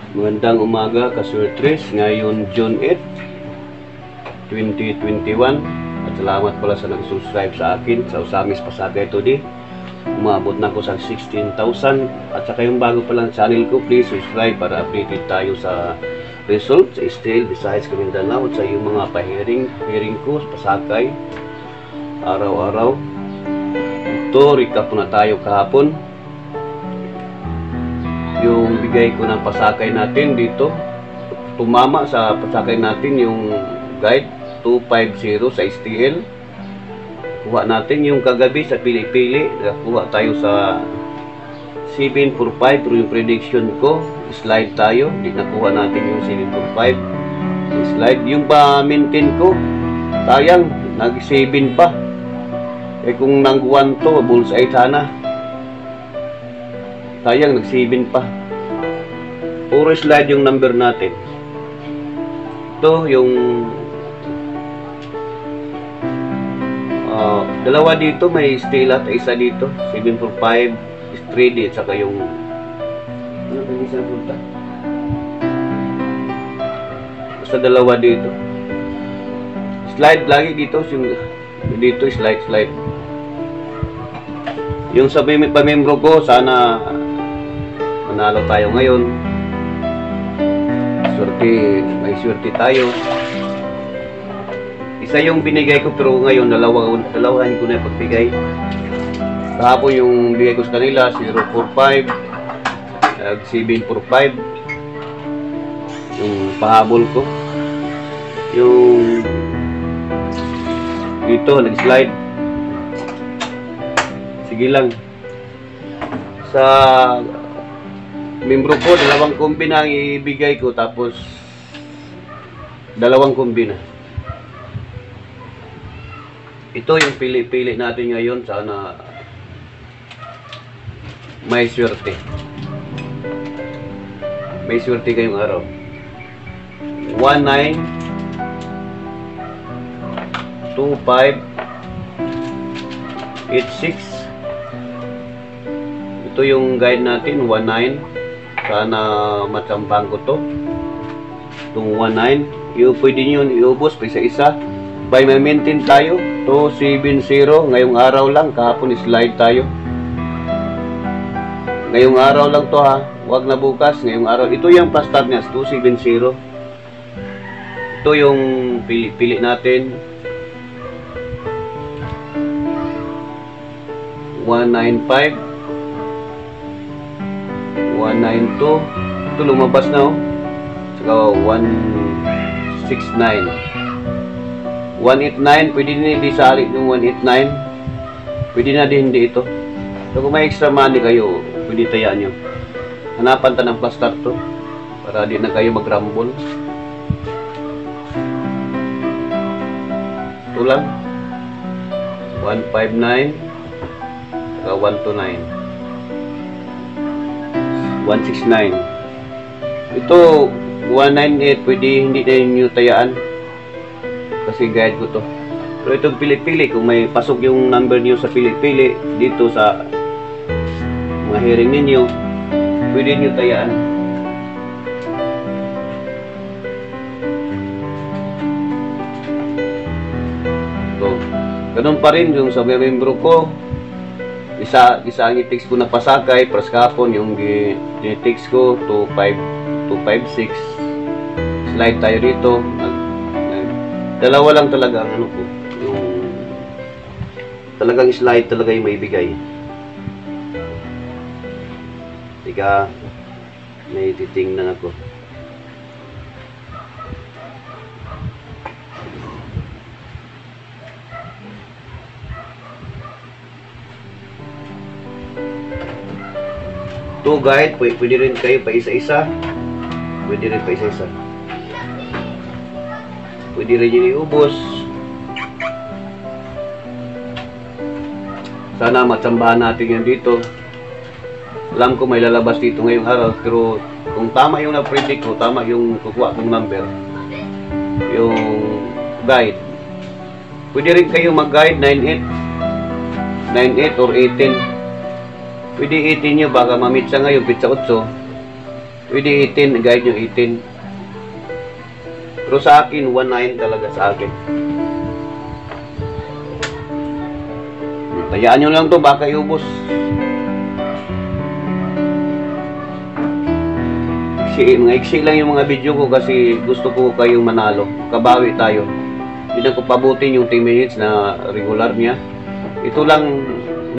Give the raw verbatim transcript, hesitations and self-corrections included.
Magandang umaga, Kaswertres. Ngayon, June eighth, twenty twenty-one. At salamat pala sa nag-subscribe sa akin sa Usamis Pasagay Today. Umabot na ako sa sixteen thousand. At saka yung bago pa lang channel ko, please subscribe para updated tayo sa results sa Estel, Visayas, Mindanao at sa yung mga pa-hearing, hearing ko sa Pasagay araw-araw. Ito, recap na tayo kahapon. Yung bigay ko ng pasakay natin dito, tumama sa pasakay natin yung guide two fifty sa S T L. Kuha natin yung kagabi sa pili-pili, kuha tayo sa seven forty-five, pero yung prediction ko slide tayo, di nakuha natin yung seven forty-five slide. Yung pa-maintain ko, sayang, nag seven pa. Eh kung nang one to, bullseye sana. Sayang, nag seven pa. Puro slide yung number natin. Ito yung uh, dalawa dito, may steel at isa dito, seven forty-five three D at saka yung ano ba isa punta? Basta dalawa dito. Slide lagi dito, yung dito slide slide. Yung sa pamembro ko, sana manalo tayo ngayon. Swerte, may swerte tayo. Isa yung binigay ko, pero ngayon dalawa, dalawahan ko na pagbigay. Kahapon yung bigay ko sa kanila zero four five, seven four five yung pahabol ko. Yung dito nag-slide. Sige lang. Sa membro ko, dalawang kombi na ang ibigay ko, tapos dalawang kombi na. Ito yung pili-pili natin ngayon. Sana may swerte. May swerte kayong araw. one nine two five eight six. Ito yung guide natin, one nine. Sana matsampang ko to. Itong one nine, yung pwede nyo iubos pa isa-isa. By may maintain tayo, two seventy. Ngayong araw lang, kahapon slide tayo. Ngayong araw lang to ha, huwag na bukas. Ngayong araw, ito yung plus start niya, two seventy. Ito yung pili-pili natin. one nine five, one nine two. Ito lumabas na oh. Saka one six nine, one eight nine. Pwede din hindi sali yung one eight nine. Pwede na din hindi ito. So kung may extra money kayo, pwede tayaan nyo. Hanapan ta ng plus start to para di na kayo mag-rumble. Ito lang, one five nine, saka one two nine, one six nine. Ito one nine eight, pwede hindi na nyo tayaan kasi guide ko to. Pero itong pili-pili, kung may pasok yung number niyo sa pili-pili dito sa mga hearing ninyo, pwede nyo tayaan. So, ganun pa rin yung sa mga membro ko. Isa, isa ang i-text ko na pasakay, pras kapon yung i-text ko, two five six. Slide tayo dito. Dalawa lang talaga ang ano ko. Yung talagang slide talaga yung may bigay. Tika, may titingnan ako. To guide, pwede rin kayo pa isa-isa. Pwede rin pa isa-isa. Pwede rin yung iubos. Sana matsambahan natin yan dito. Alam ko may lalabas dito ngayong araw, pero kung tama yung na-predict ko, tama yung kukuha kong number, yung guide, pwede rin kayo mag-guide nine eight, nine eight or eighteen. Pwede eighteen nyo, baka mamit siya ngayon, pitsa eight. Pwede eighteen, guide nyo eighteen. Pero sa akin, one nine talaga sa akin. Tayaan nyo lang to, baka iubos. Iksi, mga iksi lang yung mga video ko kasi gusto ko kayong manalo. Kabawi tayo. Hindi na ko pabutin yung ten minutes na regular niya. Ito lang